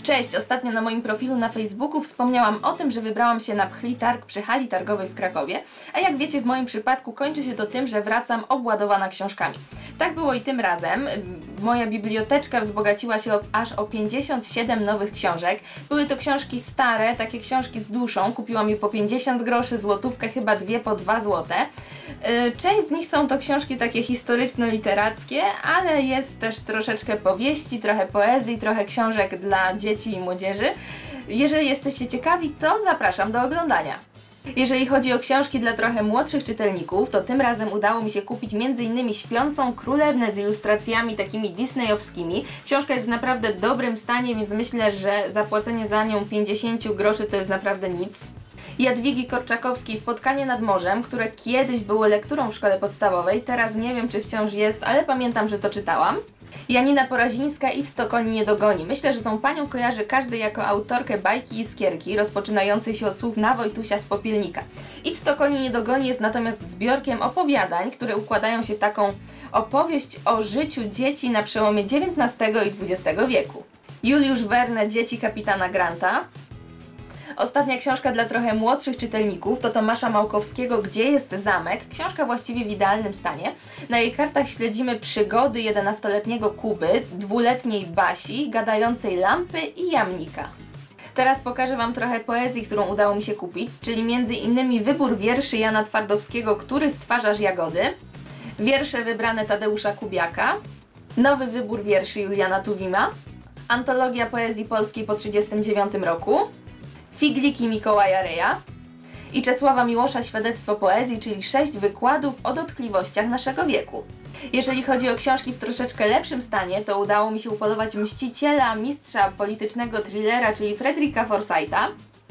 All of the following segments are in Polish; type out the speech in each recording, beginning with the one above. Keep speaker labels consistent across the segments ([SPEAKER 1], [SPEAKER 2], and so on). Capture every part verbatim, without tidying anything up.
[SPEAKER 1] Cześć! Ostatnio na moim profilu na Facebooku wspomniałam o tym, że wybrałam się na Pchli Targ przy hali targowej w Krakowie, a jak wiecie, w moim przypadku kończy się to tym, że wracam obładowana książkami. Tak było i tym razem. Moja biblioteczka wzbogaciła się o, aż o pięćdziesiąt siedem nowych książek. Były to książki stare, takie książki z duszą. Kupiłam je po pięćdziesiąt groszy, złotówkę, chyba dwie po dwa złote. Część z nich są to książki takie historyczno-literackie, ale jest też troszeczkę powieści, trochę poezji, trochę książek dla dzieci i młodzieży. Jeżeli jesteście ciekawi, to zapraszam do oglądania. Jeżeli chodzi o książki dla trochę młodszych czytelników, to tym razem udało mi się kupić między innymi Śpiącą Królewnę z ilustracjami takimi disneyowskimi. Książka jest w naprawdę dobrym stanie, więc myślę, że zapłacenie za nią pięćdziesiąt groszy to jest naprawdę nic. Jadwigi Korczakowskiej Spotkanie nad morzem, które kiedyś było lekturą w szkole podstawowej, teraz nie wiem, czy wciąż jest, ale pamiętam, że to czytałam. Janina Porazińska I w sto koni nie dogoni. Myślę, że tą panią kojarzy każdy jako autorkę bajki Iskierki, rozpoczynającej się od słów na Wojtusia z Popielnika. I w sto koni nie dogoni jest natomiast zbiorkiem opowiadań, które układają się w taką opowieść o życiu dzieci na przełomie dziewiętnastego i dwudziestego wieku. Juliusz Verne Dzieci kapitana Granta. Ostatnia książka dla trochę młodszych czytelników to Tomasza Małkowskiego Gdzie jest zamek? Książka właściwie w idealnym stanie. Na jej kartach śledzimy przygody jedenastoletniego Kuby, dwuletniej Basi, gadającej lampy i jamnika. Teraz pokażę Wam trochę poezji, którą udało mi się kupić, czyli między innymi wybór wierszy Jana Twardowskiego Który stwarzasz jagody, wiersze wybrane Tadeusza Kubiaka, nowy wybór wierszy Juliana Tuwima, antologia poezji polskiej po trzydziestym dziewiątym roku, Figliki Mikołaja Reja i Czesława Miłosza Świadectwo poezji, czyli sześć wykładów o dotkliwościach naszego wieku. Jeżeli chodzi o książki w troszeczkę lepszym stanie, to udało mi się upodobać Mściciela, mistrza politycznego thrillera, czyli Fredrika Forsytha,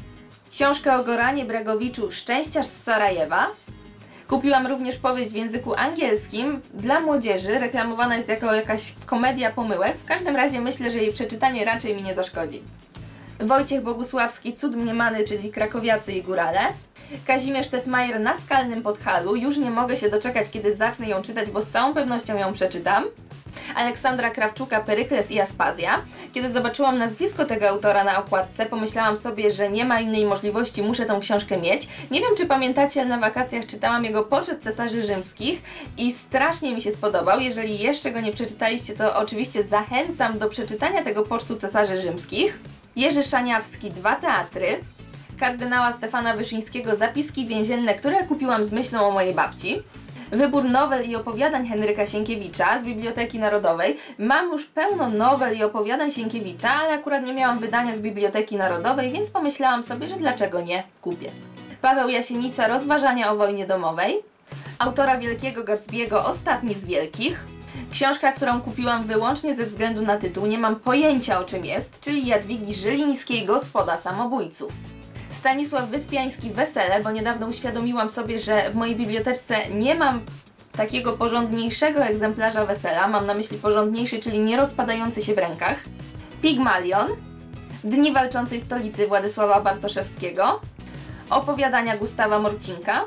[SPEAKER 1] książkę o Goranie Bregowiczu Szczęściarz z Sarajewa. Kupiłam również powieść w języku angielskim dla młodzieży, reklamowana jest jako jakaś komedia pomyłek, w każdym razie myślę, że jej przeczytanie raczej mi nie zaszkodzi. Wojciech Bogusławski Cud mniemany, czyli Krakowiacy i górale. Kazimierz Tetmajer Na skalnym Podhalu. Już nie mogę się doczekać, kiedy zacznę ją czytać, bo z całą pewnością ją przeczytam. Aleksandra Krawczuka Perykles i Aspazja. Kiedy zobaczyłam nazwisko tego autora na okładce, pomyślałam sobie, że nie ma innej możliwości, muszę tą książkę mieć. Nie wiem, czy pamiętacie, ale na wakacjach czytałam jego Poczet cesarzy rzymskich i strasznie mi się spodobał. Jeżeli jeszcze go nie przeczytaliście, to oczywiście zachęcam do przeczytania tego Pocztu cesarzy rzymskich. Jerzy Szaniawski Dwa teatry, kardynała Stefana Wyszyńskiego Zapiski więzienne, które kupiłam z myślą o mojej babci, wybór nowel i opowiadań Henryka Sienkiewicza z Biblioteki Narodowej. Mam już pełno nowel i opowiadań Sienkiewicza, ale akurat nie miałam wydania z Biblioteki Narodowej, więc pomyślałam sobie, że dlaczego nie kupię. Paweł Jasienica Rozważania o wojnie domowej, autora Wielkiego Gatsby'ego Ostatni z wielkich. Książka, którą kupiłam wyłącznie ze względu na tytuł, nie mam pojęcia o czym jest, czyli Jadwigi Żylińskiej Gospoda samobójców. Stanisław Wyspiański Wesele, bo niedawno uświadomiłam sobie, że w mojej bibliotece nie mam takiego porządniejszego egzemplarza Wesela, mam na myśli porządniejszy, czyli nie rozpadający się w rękach. Pigmalion, Dni walczącej stolicy Władysława Bartoszewskiego, opowiadania Gustawa Morcinka,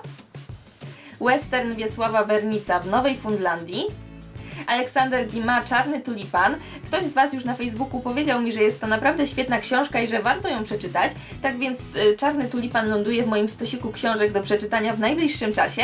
[SPEAKER 1] western Wiesława Wernica w Nowej Fundlandii, Aleksander Dumas Czarny tulipan. Ktoś z Was już na Facebooku powiedział mi, że jest to naprawdę świetna książka i że warto ją przeczytać, tak więc y, Czarny tulipan ląduje w moim stosiku książek do przeczytania w najbliższym czasie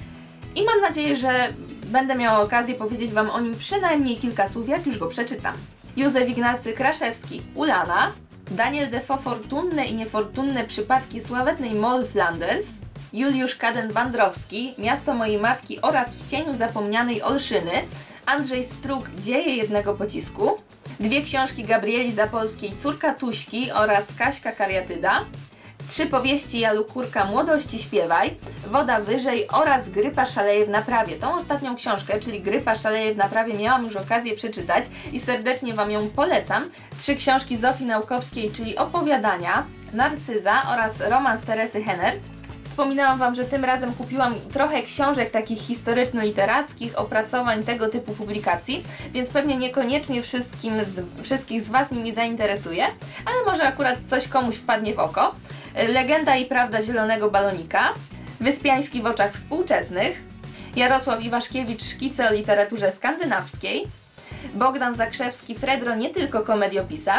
[SPEAKER 1] i mam nadzieję, że będę miała okazję powiedzieć Wam o nim przynajmniej kilka słów, jak już go przeczytam. Józef Ignacy Kraszewski Ulana, Daniel Defoe Fortunne i niefortunne przypadki sławetnej Moll Flanders, Juliusz Kaden-Bandrowski Miasto mojej matki oraz W cieniu zapomnianej Olszyny, Andrzej Strug Dzieje jednego pocisku, dwie książki Gabrieli Zapolskiej Córka Tuśki oraz Kaśka Kariatyda, trzy powieści Jalu Kurka Młodości śpiewaj, Woda wyżej oraz Grypa szaleje w naprawie. Tą ostatnią książkę, czyli Grypa szaleje w naprawie, miałam już okazję przeczytać i serdecznie Wam ją polecam. Trzy książki Zofii Naukowskiej, czyli Opowiadania, Narcyza oraz Romans Teresy Henert. Wspominałam Wam, że tym razem kupiłam trochę książek takich historyczno-literackich, opracowań, tego typu publikacji, więc pewnie niekoniecznie wszystkim z, wszystkich z Was nimi zainteresuje, ale może akurat coś komuś wpadnie w oko. Legenda i prawda Zielonego Balonika, Wyspiański w oczach współczesnych, Jarosław Iwaszkiewicz Szkice o literaturze skandynawskiej, Bogdan Zakrzewski Fredro nie tylko komediopisarz,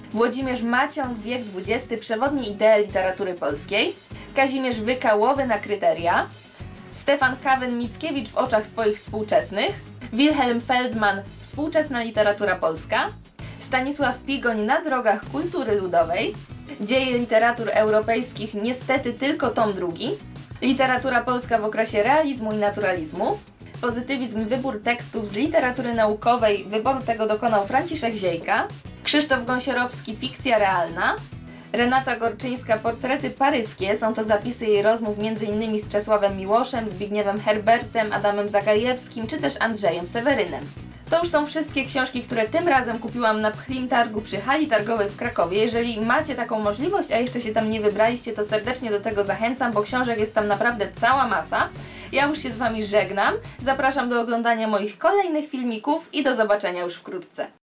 [SPEAKER 1] Włodzimierz Maciąg, wiek dwudziesty, przewodnie idee literatury polskiej, Kazimierz Wykałowy na kryteria, Stefan Kawen-Mickiewicz w oczach swoich współczesnych, Wilhelm Feldman, współczesna literatura polska, Stanisław Pigoń na drogach kultury ludowej, dzieje literatur europejskich niestety tylko tom drugi, literatura polska w okresie realizmu i naturalizmu, pozytywizm, wybór tekstów z literatury naukowej, wyboru tego dokonał Franciszek Ziejka, Krzysztof Gąsiorowski, fikcja realna, Renata Gorczyńska, portrety paryskie, są to zapisy jej rozmów m.in. z Czesławem Miłoszem, Zbigniewem Herbertem, Adamem Zagajewskim czy też Andrzejem Sewerynem. To już są wszystkie książki, które tym razem kupiłam na Pchlim Targu przy hali targowej w Krakowie. Jeżeli macie taką możliwość, a jeszcze się tam nie wybraliście, to serdecznie do tego zachęcam, bo książek jest tam naprawdę cała masa. Ja już się z Wami żegnam, zapraszam do oglądania moich kolejnych filmików i do zobaczenia już wkrótce.